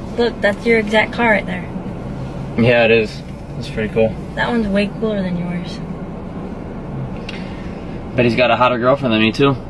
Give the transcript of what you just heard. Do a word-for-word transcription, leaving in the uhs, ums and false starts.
Look, that's your exact car right there. Yeah, it is. It's pretty cool. That one's way cooler than yours. Bet he's got a hotter girlfriend than me too.